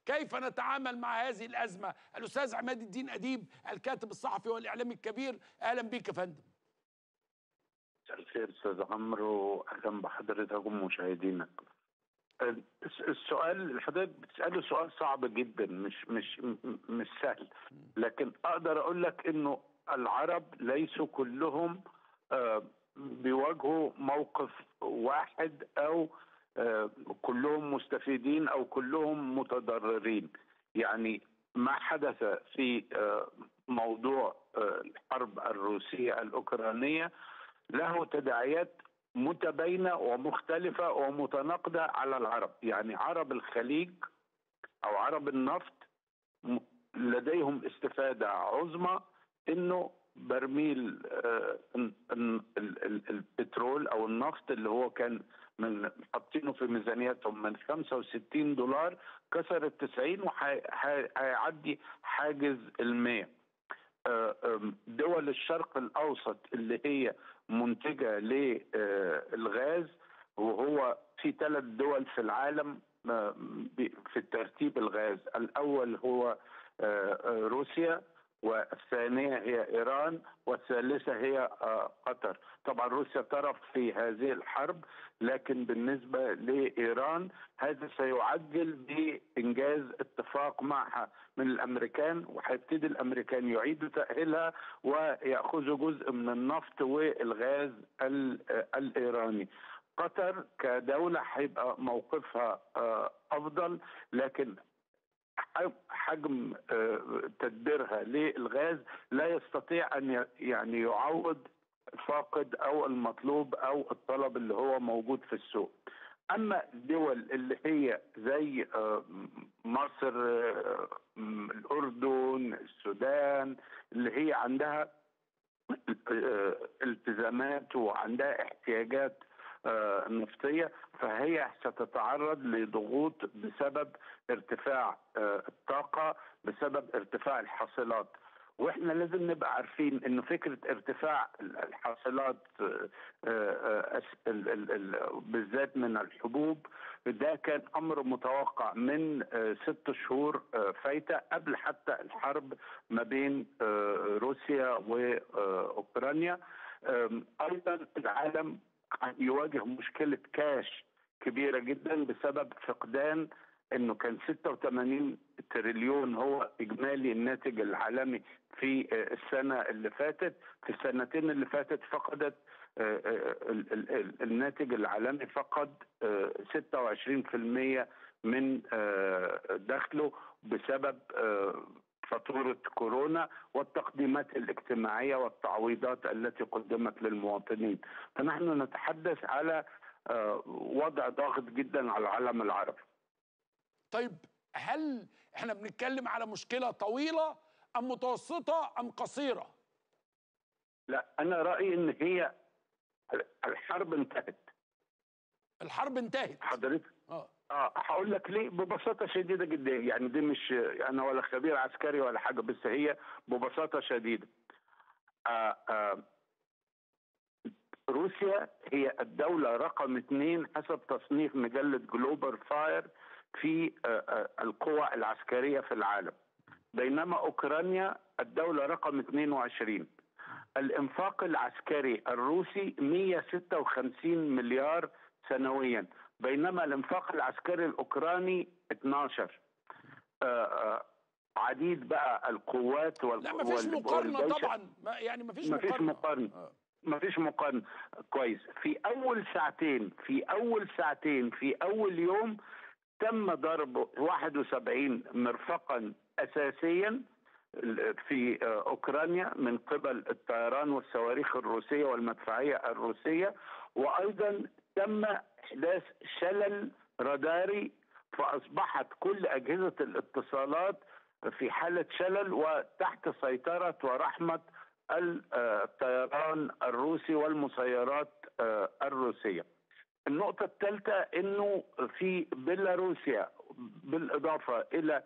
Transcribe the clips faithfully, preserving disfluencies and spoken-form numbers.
كيف نتعامل مع هذه الأزمة؟ الأستاذ عماد الدين أديب الكاتب الصحفي والإعلامي الكبير، أهلا بك يا فندم. مساء الخير استاذ عمرو، اهلا بحضرتك ومشاهدينك. السؤال اللي حضرتك بتساله سؤال صعب جدا، مش مش مش سهل، لكن اقدر اقول لك انه العرب ليسوا كلهم بيواجهوا موقف واحد او كلهم مستفيدين او كلهم متضررين. يعني ما حدث في موضوع الحرب الروسية الأوكرانية له تداعيات متباينة ومختلفة ومتناقضة على العرب. يعني عرب الخليج أو عرب النفط لديهم استفادة عظمى إنه برميل البترول أو النفط اللي هو كان من حاطينه في ميزانيتهم من خمسة وستين دولار كسر ال تسعين وهيعدي حاجز المية. دول الشرق الأوسط اللي هي منتجة للغاز، وهو في ثلاث دول في العالم في ترتيب الغاز، الأول هو روسيا، والثانية هي إيران، والثالثة هي قطر. طبعا روسيا طرف في هذه الحرب، لكن بالنسبة لإيران هذا سيعجل بإنجاز اتفاق معها من الأمريكان، وهيبتدي الأمريكان يعيدوا تأهيلها ويأخذوا جزء من النفط والغاز الإيراني. قطر كدولة هيبقى موقفها أفضل، لكن حجم تدبيرها للغاز لا يستطيع ان يعني يعوض فاقد او المطلوب او الطلب اللي هو موجود في السوق. اما الدول اللي هي زي مصر، الاردن، السودان، اللي هي عندها التزامات وعندها احتياجات نفطية، فهي ستتعرض لضغوط بسبب ارتفاع الطاقة، بسبب ارتفاع الحاصلات. واحنا لازم نبقى عارفين انه فكرة ارتفاع الحاصلات بالذات من الحبوب ده كان امر متوقع من ست شهور فايتة قبل حتى الحرب ما بين روسيا واوكرانيا. ايضا العالم يواجه مشكلة كاش كبيرة جدا بسبب فقدان انه كان ستة وثمانين تريليون هو اجمالي الناتج العالمي في السنة اللي فاتت. في السنتين اللي فاتت فقدت الناتج العالمي فقد ستة وعشرين بالمئة من دخله بسبب فاتورة كورونا والتقديمات الاجتماعية والتعويضات التي قدمت للمواطنين. فنحن نتحدث على وضع ضاغط جدا على العالم العربي. طيب هل احنا بنتكلم على مشكلة طويلة أم متوسطة أم قصيرة؟ لا، أنا رأيي إن هي الحرب انتهت. الحرب انتهت حضرتك؟ اه اه هقول لك ليه ببساطه شديده جدا. يعني دي مش انا ولا خبير عسكري ولا حاجه، بس هي ببساطه شديده. آه آه روسيا هي الدوله رقم اثنين حسب تصنيف مجله جلوبال فاير في آه آه القوى العسكريه في العالم، بينما اوكرانيا الدوله رقم اثنين وعشرين. الانفاق العسكري الروسي مئة وستة وخمسين مليار سنويا، بينما الانفاق العسكري الاوكراني اثناشر. آآ آآ عديد بقى القوات وال لا مفيش مقارنه طبعا، يعني مفيش مقارنه مفيش مقارنه مفيش مقارنه. كويس. في اول ساعتين في اول ساعتين في اول يوم تم ضرب واحد وسبعين مرفقا اساسيا في اوكرانيا من قبل الطيران والصواريخ الروسيه والمدفعيه الروسيه، وايضا تم احداث شلل راداري، فاصبحت كل اجهزه الاتصالات في حاله شلل وتحت سيطره ورحمه الطيران الروسي والمسيرات الروسيه. النقطه الثالثه انه في بيلاروسيا بالاضافه الى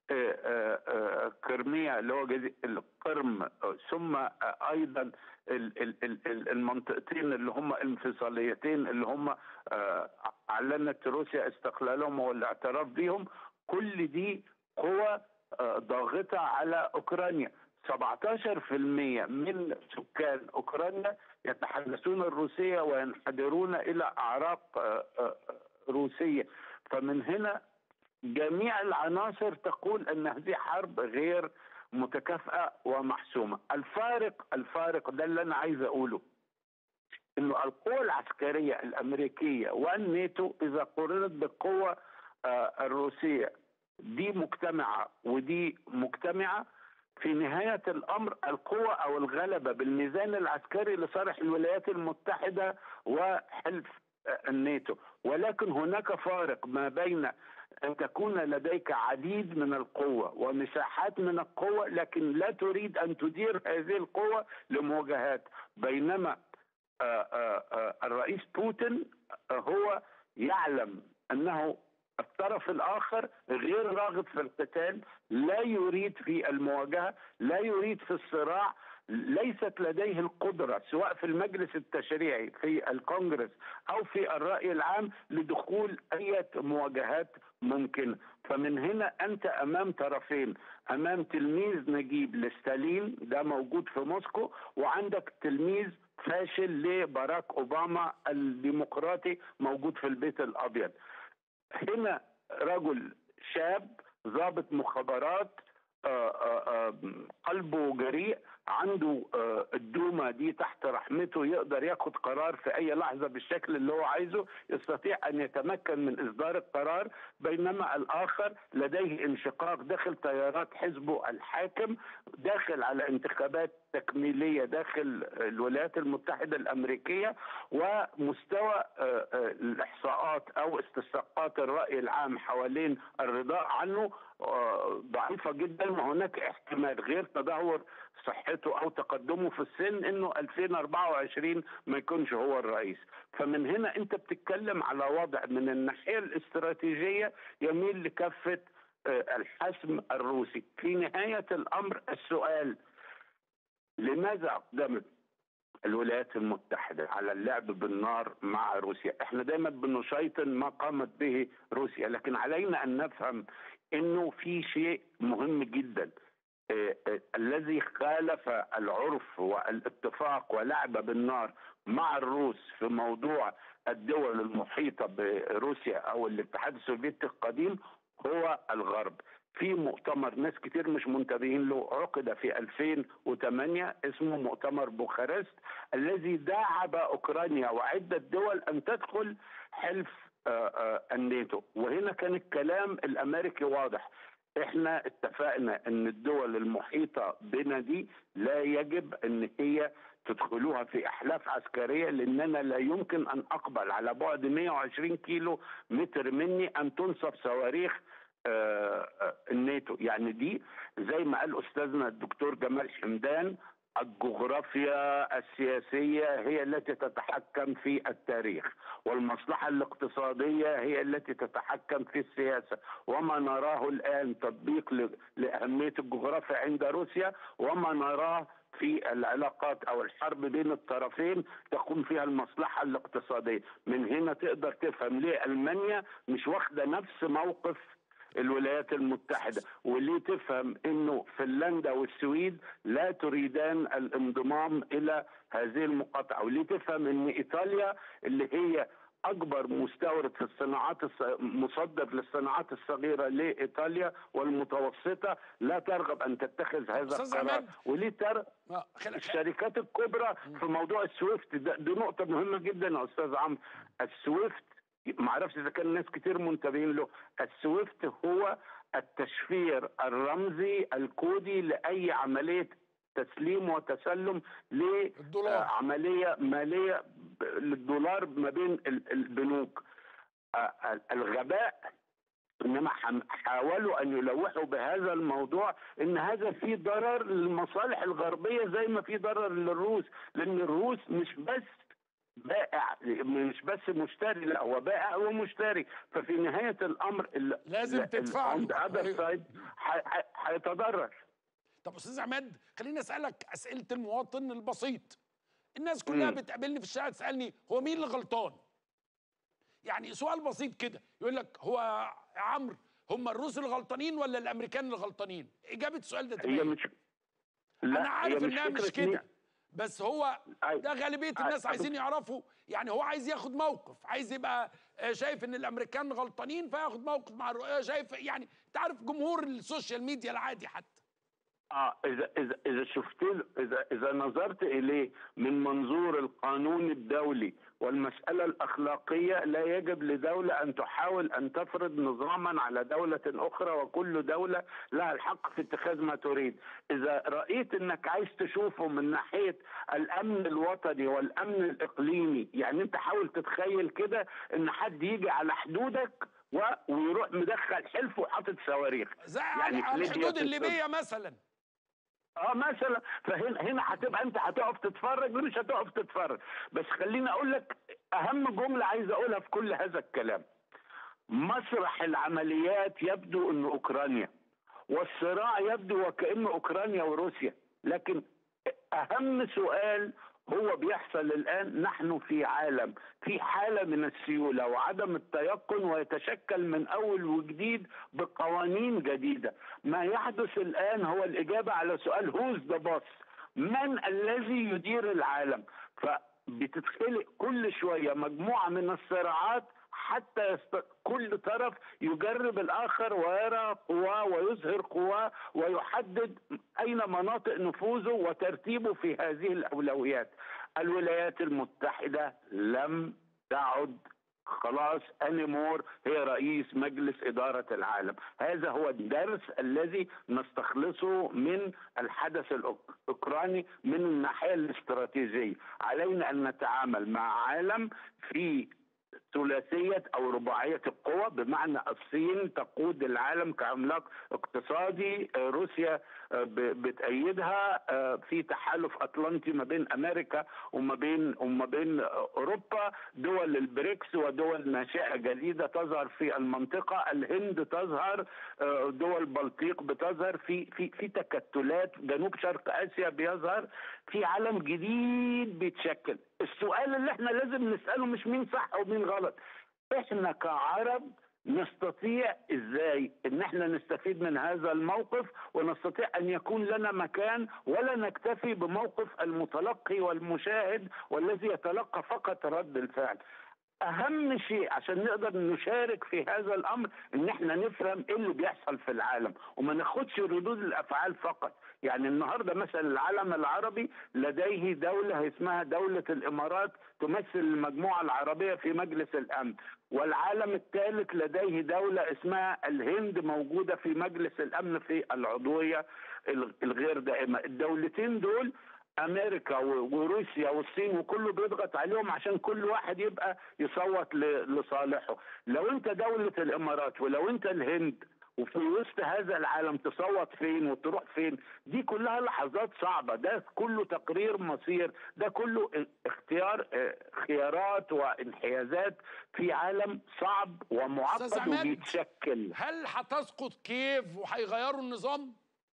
كرميا اللي هو القرم، ثم ايضا المنطقتين اللي هم انفصاليتين اللي هم اعلنت روسيا استقلالهم والاعتراف بهم، كل دي قوى آه، ضاغطة على أوكرانيا. سبعتاشر بالمئة من سكان أوكرانيا يتحدثون الروسية وينحدرون إلى أعراق آه، آه، روسية. فمن هنا جميع العناصر تقول أن هذه حرب غير متكافئة ومحسومة. الفارق الفارق ده اللي أنا عايز أقوله، انه القوى العسكريه الامريكيه والناتو اذا قارنت بالقوه آه، الروسيه، دي مجتمعه ودي مجتمعه، في نهايه الامر القوه او الغلبه بالميزان العسكري لصالح الولايات المتحده وحلف آه، الناتو. ولكن هناك فارق ما بين أن تكون لديك عديد من القوة ومساحات من القوة لكن لا تريد أن تدير هذه القوة لمواجهات، بينما آآ آآ الرئيس بوتين هو يعلم أنه الطرف الآخر غير راغب في القتال، لا يريد في المواجهة، لا يريد في الصراع، ليست لديه القدرة سواء في المجلس التشريعي في الكونغرس أو في الرأي العام لدخول أي مواجهات ممكنة. فمن هنا أنت أمام طرفين، أمام تلميذ نجيب لستالين ده موجود في موسكو، وعندك تلميذ فاشل لباراك أوباما الديمقراطي موجود في البيت الأبيض. هنا رجل شاب ضابط مخابرات آآ آآ قلبه جريء، عنده الدومة دي تحت رحمته، يقدر ياخد قرار في أي لحظة بالشكل اللي هو عايزه، يستطيع أن يتمكن من إصدار القرار، بينما الآخر لديه انشقاق داخل تيارات حزبه الحاكم، داخل على انتخابات تكميلية داخل الولايات المتحدة الأمريكية، ومستوى الإحصاءات أو استسقاط الرأي العام حوالين الرضاء عنه ضعيفة جدا، وهناك احتمال غير تدهور صحته أو تقدمه في السن إنه ألفين وأربعة وعشرين ما يكونش هو الرئيس. فمن هنا أنت بتتكلم على وضع من الناحية الاستراتيجية يميل لكافة الحسم الروسي. في نهاية الأمر السؤال، لماذا أقدمت الولايات المتحدة على اللعب بالنار مع روسيا؟ احنا دايما بنشيطن ما قامت به روسيا، لكن علينا أن نفهم انه في شيء مهم جدا. آه آه الذي خالف العرف والاتفاق ولعب بالنار مع الروس في موضوع الدول المحيطة بروسيا او الاتحاد السوفيتي القديم هو الغرب. في مؤتمر ناس كتير مش منتبهين له عقد في ألفين وثمانية اسمه مؤتمر بوخارست، الذي داعب اوكرانيا وعدة دول ان تدخل حلف آآ آآ الناتو. وهنا كان الكلام الامريكي واضح، احنا اتفقنا ان الدول المحيطة بنا دي لا يجب ان هي تدخلوها في احلاف عسكريه، لاننا لا يمكن ان اقبل على بعد مئة وعشرين كيلو متر مني ان تنصب صواريخ آآ الناتو. يعني دي زي ما قال استاذنا الدكتور جمال حمدان، الجغرافيا السياسية هي التي تتحكم في التاريخ، والمصلحة الاقتصادية هي التي تتحكم في السياسة، وما نراه الآن تطبيق لأهمية الجغرافيا عند روسيا، وما نراه في العلاقات أو الحرب بين الطرفين تقوم فيها المصلحة الاقتصادية. من هنا تقدر تفهم ليه ألمانيا مش واخدة نفس موقف الولايات المتحدة، وليه تفهم انه فنلندا والسويد لا تريدان الانضمام الى هذه المقاطعة، وليه تفهم ان ايطاليا اللي هي اكبر مستورد في الصناعات مصدر للصناعات الصغيرة لايطاليا والمتوسطة لا ترغب ان تتخذ هذا القرار، وليه ترى الشركات الكبرى في موضوع السويفت ده. دي نقطة مهمة جدا يا استاذ عمرو. السويفت ما اعرفش اذا كان ناس كتير منتبهين له، السويفت هو التشفير الرمزي الكودي لاي عمليه تسليم وتسلم لعمليه ماليه للدولار ما بين البنوك. الغباء انما حاولوا ان يلوحوا بهذا الموضوع ان هذا فيه ضرر للمصالح الغربيه زي ما فيه ضرر للروس، لان الروس مش بس بائع مش بس مشتري، لا هو بائع ومشتري، ففي نهايه الامر لازم تدفع له، هيتضرر. طب استاذ عماد، خليني اسالك اسئله المواطن البسيط. الناس كلها م. بتقابلني في الشارع تسالني هو مين اللي غلطان؟ يعني سؤال بسيط كده، يقول لك هو يا عمرو هم الروس الغلطانين ولا الامريكان الغلطانين؟ اجابه السؤال ده هي تبقى مش انا لا هي عارف مش انها مش فكره كده، مين. بس هو أي... ده غالبيه أي... الناس عايزين يعرفوا. يعني هو عايز ياخد موقف، عايز يبقى آه، شايف ان الامريكان غلطانين فياخد موقف مع الرؤيه. شايف يعني انت عارف جمهور السوشيال ميديا العادي حتى. اه اذا اذا اذا شفت له، اذا اذا نظرت اليه من منظور القانون الدولي والمساله الاخلاقيه، لا يجب لدوله ان تحاول ان تفرض نظاما على دوله اخرى، وكل دوله لها الحق في اتخاذ ما تريد. اذا رايت انك عايز تشوفه من ناحيه الامن الوطني والامن الاقليمي، يعني انت حاول تتخيل كده ان حد يجي على حدودك ويروح مدخل حلف وحاطط صواريخ، زي يعني على في ليبيا الحدود في السودان. الليبيه مثلا. اه مثلا، فهنا هنا هتبقى انت هتقف تتفرج مش هتقف تتفرج. بس خليني اقول لك اهم جمله عايز اقولها في كل هذا الكلام. مسرح العمليات يبدو ان اوكرانيا، والصراع يبدو وكأنه اوكرانيا وروسيا، لكن اهم سؤال هو بيحصل الآن. نحن في عالم في حالة من السيولة وعدم التيقن، ويتشكل من أول وجديد بقوانين جديدة. ما يحدث الآن هو الإجابة على سؤال who's the boss، من الذي يدير العالم. فبتتخلق كل شوية مجموعة من الصراعات حتى يست... كل طرف يجرب الآخر ويرى قواه ويظهر قواه ويحدد أين مناطق نفوذه وترتيبه في هذه الأولويات. الولايات المتحدة لم تعد خلاص أنيمور هي رئيس مجلس إدارة العالم. هذا هو الدرس الذي نستخلصه من الحدث الأوكراني من الناحية الاستراتيجية. علينا أن نتعامل مع عالم في ثلاثية أو رباعية القوى، بمعنى الصين تقود العالم كعملاق اقتصادي، روسيا بتأيدها، في تحالف أطلنطي ما بين أمريكا وما بين وما بين أوروبا، دول البريكس ودول ناشئة جديدة تظهر في المنطقة، الهند تظهر، دول البلطيق بتظهر في في في تكتلات، جنوب شرق آسيا بيظهر، في عالم جديد بيتشكل. السؤال اللي احنا لازم نسأله مش مين صح او مين غلط، احنا كعرب نستطيع ازاي ان احنا نستفيد من هذا الموقف ونستطيع ان يكون لنا مكان، ولا نكتفي بموقف المتلقي والمشاهد والذي يتلقى فقط رد الفعل. اهم شيء عشان نقدر نشارك في هذا الامر ان احنا نفهم ايه اللي بيحصل في العالم وما ناخدش ردود الافعال فقط. يعني النهارده مثلا العالم العربي لديه دوله اسمها دوله الامارات تمثل المجموعه العربيه في مجلس الامن، والعالم الثالث لديه دوله اسمها الهند موجوده في مجلس الامن في العضويه الغير دائمه. الدولتين دول امريكا وروسيا والصين وكله بيضغط عليهم عشان كل واحد يبقى يصوت لصالحه. لو انت دولة الامارات ولو انت الهند وفي وسط هذا العالم تصوت فين وتروح فين، دي كلها لحظات صعبة، ده كله تقرير مصير، ده كله اختيار خيارات وانحيازات في عالم صعب ومعقد وبيتشكل. هل هتسقط كييف وهيغيروا النظام؟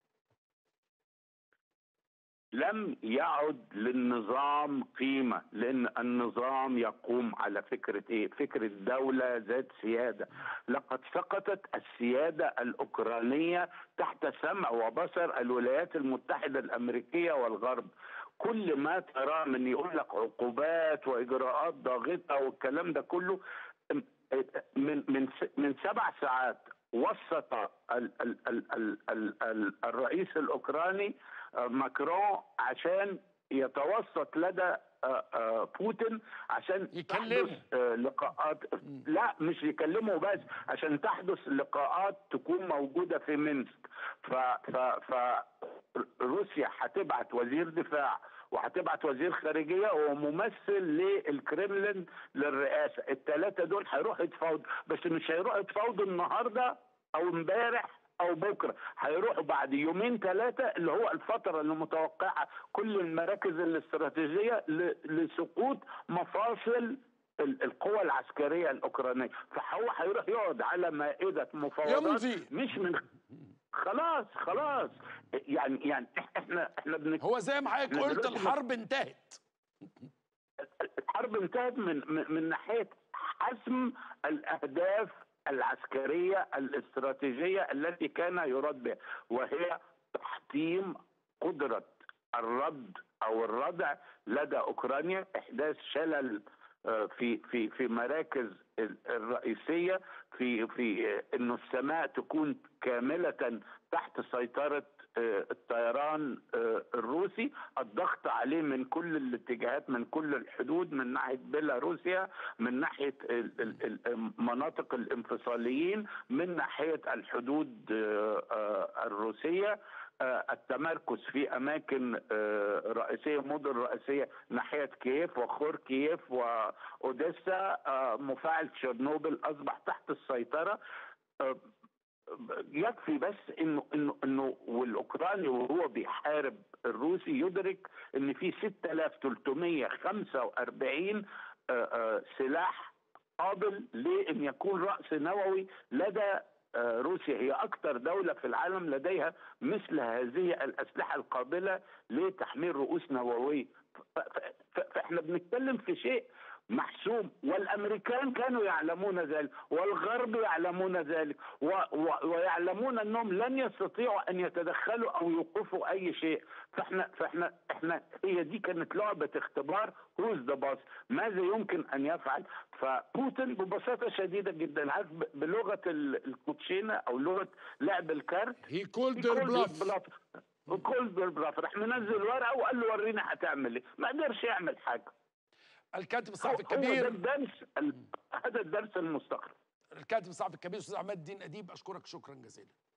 لم يعد للنظام قيمة، لأن النظام يقوم على فكرة إيه؟ فكرة دولة ذات سيادة. لقد سقطت السيادة الأوكرانية تحت سمع وبصر الولايات المتحدة الأمريكية والغرب. كل ما ترى من يقول لك عقوبات وإجراءات ضاغطة والكلام ده كله، من من من سبع ساعات وسط ال ال ال ال ال ال الرئيس الأوكراني ماكرون عشان يتوسط لدى بوتين عشان يكلمه تحدث لقاءات. لا مش يكلمه بس، عشان تحدث لقاءات تكون موجودة في مينسك. ف ف ف روسيا هتبعت وزير دفاع وهتبعت وزير خارجيه وممثل للكريملين للرئاسه. الثلاثه دول هيروحوا يتفاوضوا، بس مش هيروحوا يتفاوضوا النهارده او امبارح او بكره، هيروحوا بعد يومين ثلاثه اللي هو الفتره اللي متوقعه كل المراكز الاستراتيجيه لسقوط مفاصل القوى العسكريه الاوكرانيه. فهو هيروح يقعد على مائده مفاوضات مش من خلاص خلاص يعني يعني احنا احنا بنك... هو زي ما حضرتك قلت الحرب انتهت. الحرب انتهت من من, من ناحيه حسم الاهداف العسكرية الاستراتيجية التي كان يراد بها، وهي تحطيم قدرة الرد أو الردع لدى أوكرانيا، إحداث شلل في في في مراكز الرئيسية، في في إنه السماء تكون كاملة تحت سيطرة الطيران الروسي، الضغط عليه من كل الاتجاهات، من كل الحدود، من ناحية بيلاروسيا، من ناحية مناطق الانفصاليين، من ناحية الحدود الروسية، التمركز في أماكن رئيسية، مدن رئيسية ناحية كييف وخوركييف وأوديسا، مفاعل تشيرنوبل أصبح تحت السيطرة. يكفي بس انه انه انه والاوكراني وهو بيحارب الروسي يدرك ان في ستة آلاف وثلاثمائة وخمسة وأربعين سلاح قابل لان يكون رأس نووي لدى روسيا. هي اكثر دولة في العالم لديها مثل هذه الاسلحة القابلة لتحميل رؤوس نووية. فاحنا بنتكلم في شيء محسوم، والامريكان كانوا يعلمون ذلك، والغرب يعلمون ذلك، و و ويعلمون انهم لن يستطيعوا ان يتدخلوا او يوقفوا اي شيء. فاحنا فاحنا احنا هي دي كانت لعبه اختبار هوز ذا باص، ماذا يمكن ان يفعل. فبوتين ببساطه شديده جدا، عارف بلغه الكوتشينه او لغه لعب الكارت، هي كولد بلاف كولد بلاف، راح منزل ورقه وقال له ورينا هتعمل ايه، ما قدرش يعمل حاجه. الكاتب الصحفي الكبير، هو ده الدرس، هذا الدرس المستقبل. الكاتب الصحفي الكبير استاذ عماد الدين اديب، اشكرك شكرا جزيلا.